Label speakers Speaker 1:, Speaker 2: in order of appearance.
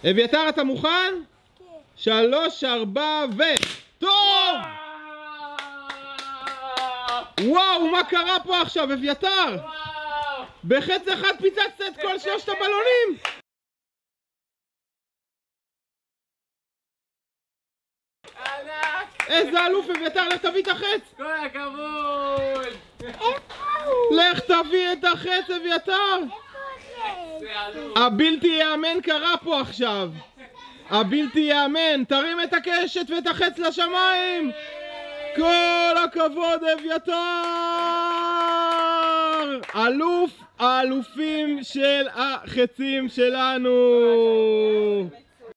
Speaker 1: אביתר, אתה מוכן?
Speaker 2: כן.
Speaker 1: 3, 4 ו... טוב! וואו, מה קרה פה עכשיו, אביתר? בחץ אחד פיצצת את כל 3 הבלונים! איזה אלוף, אביתר, לך תביא את החץ!
Speaker 3: כל הכבוד!
Speaker 1: לך תביא את החץ, אביתר! הבלתי יאמן קרה פה עכשיו! הבלתי יאמן! תרים את הקשת ואת החץ לשמיים! כל הכבוד, אביתר! אלוף האלופים של החצים שלנו!